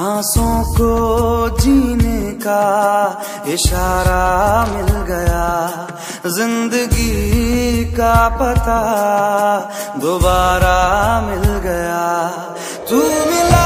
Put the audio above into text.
सांसों को जीने का इशारा मिल गया, जिंदगी का पता दोबारा मिल गया। तू मिला